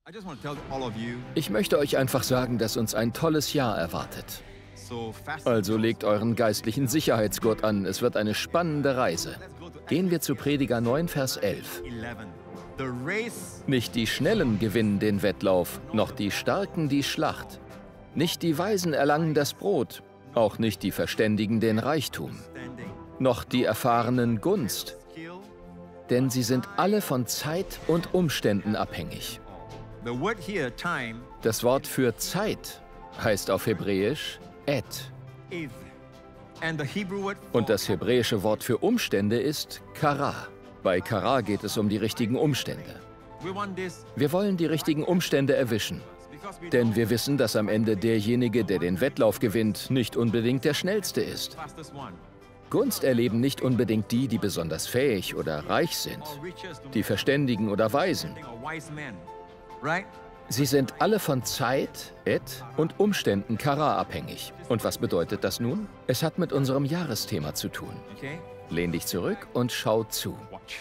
Ich möchte euch einfach sagen, dass uns ein tolles Jahr erwartet. Also legt euren geistlichen Sicherheitsgurt an, es wird eine spannende Reise. Gehen wir zu Prediger 9, Vers 11. Nicht die Schnellen gewinnen den Wettlauf, noch die Starken die Schlacht. Nicht die Weisen erlangen das Brot, auch nicht die Verständigen den Reichtum, noch die Erfahrenen Gunst. Denn sie sind alle von Zeit und Umständen abhängig. Das Wort für Zeit heißt auf Hebräisch Et. Und das hebräische Wort für Umstände ist Kara. Bei Kara geht es um die richtigen Umstände. Wir wollen die richtigen Umstände erwischen. Denn wir wissen, dass am Ende derjenige, der den Wettlauf gewinnt, nicht unbedingt der Schnellste ist. Gunst erleben nicht unbedingt die, die besonders fähig oder reich sind, die Verständigen oder Weisen. Sie sind alle von Zeit, Et, und Umständen Kara abhängig. Und was bedeutet das nun? Es hat mit unserem Jahresthema zu tun. Lehn dich zurück und schau zu.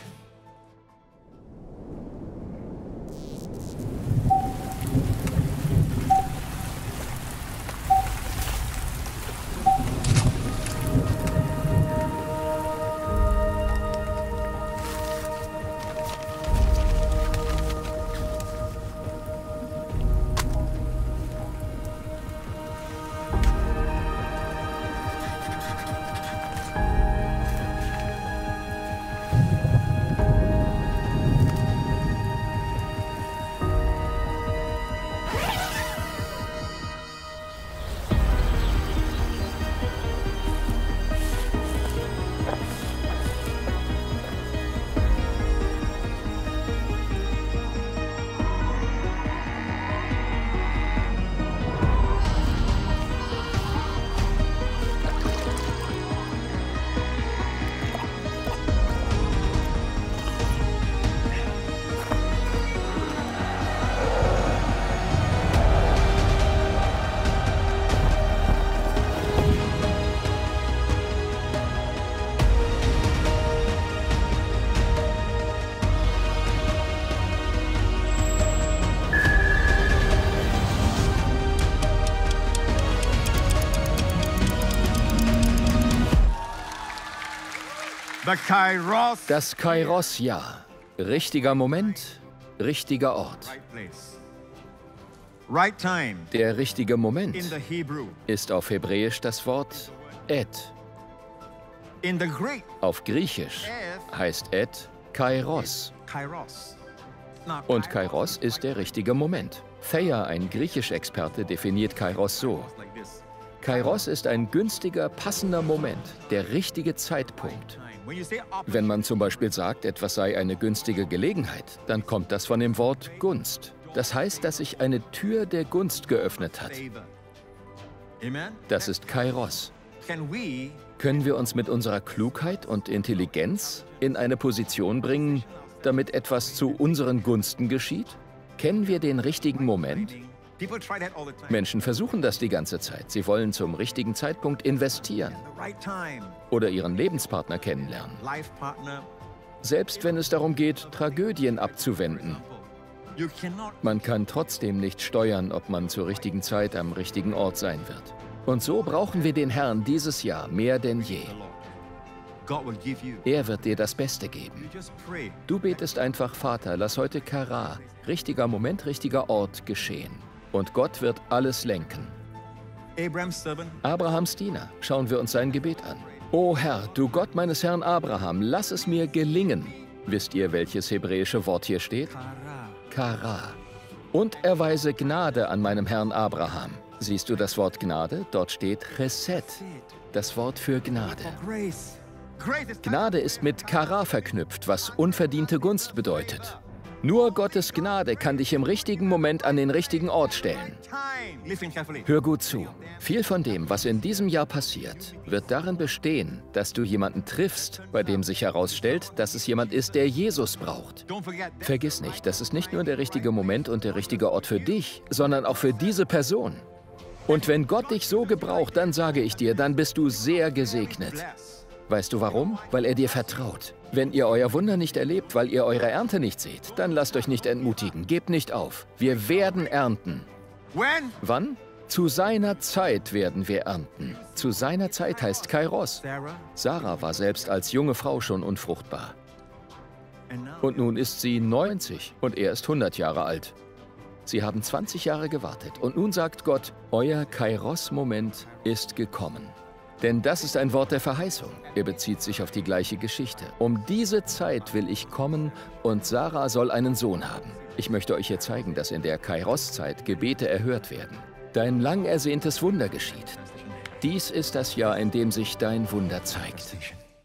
Das Kairos-Jahr. Richtiger Moment, richtiger Ort. Der richtige Moment ist auf Hebräisch das Wort Et. Auf Griechisch heißt Et Kairos. Und Kairos ist der richtige Moment. Thayer, ein Griechisch-Experte, definiert Kairos so. Kairos ist ein günstiger, passender Moment, der richtige Zeitpunkt. Wenn man zum Beispiel sagt, etwas sei eine günstige Gelegenheit, dann kommt das von dem Wort Gunst. Das heißt, dass sich eine Tür der Gunst geöffnet hat. Das ist Kairos. Können wir uns mit unserer Klugheit und Intelligenz in eine Position bringen, damit etwas zu unseren Gunsten geschieht? Kennen wir den richtigen Moment? Menschen versuchen das die ganze Zeit. Sie wollen zum richtigen Zeitpunkt investieren oder ihren Lebenspartner kennenlernen. Selbst wenn es darum geht, Tragödien abzuwenden. Man kann trotzdem nicht steuern, ob man zur richtigen Zeit am richtigen Ort sein wird. Und so brauchen wir den Herrn dieses Jahr mehr denn je. Er wird dir das Beste geben. Du betest einfach, Vater, lass heute Kara, richtiger Moment, richtiger Ort geschehen. Und Gott wird alles lenken. Abrahams Diener, schauen wir uns sein Gebet an. O Herr, du Gott meines Herrn Abraham, lass es mir gelingen. Wisst ihr, welches hebräische Wort hier steht? Kara. Und erweise Gnade an meinem Herrn Abraham. Siehst du das Wort Gnade? Dort steht Chesed, das Wort für Gnade. Gnade ist mit Kara verknüpft, was unverdiente Gunst bedeutet. Nur Gottes Gnade kann dich im richtigen Moment an den richtigen Ort stellen. Hör gut zu. Viel von dem, was in diesem Jahr passiert, wird darin bestehen, dass du jemanden triffst, bei dem sich herausstellt, dass es jemand ist, der Jesus braucht. Vergiss nicht, das ist nicht nur der richtige Moment und der richtige Ort für dich, sondern auch für diese Person. Und wenn Gott dich so gebraucht, dann sage ich dir, dann bist du sehr gesegnet. Weißt du warum? Weil er dir vertraut. Wenn ihr euer Wunder nicht erlebt, weil ihr eure Ernte nicht seht, dann lasst euch nicht entmutigen. Gebt nicht auf. Wir werden ernten. Wann? Zu seiner Zeit werden wir ernten. Zu seiner Zeit heißt Kairos. Sarah war selbst als junge Frau schon unfruchtbar. Und nun ist sie 90 und er ist 100 Jahre alt. Sie haben 20 Jahre gewartet und nun sagt Gott, euer Kairos-Moment ist gekommen. Denn das ist ein Wort der Verheißung. Er bezieht sich auf die gleiche Geschichte. Um diese Zeit will ich kommen und Sarah soll einen Sohn haben. Ich möchte euch hier zeigen, dass in der Kairos-Zeit Gebete erhört werden. Dein lang ersehntes Wunder geschieht. Dies ist das Jahr, in dem sich dein Wunder zeigt.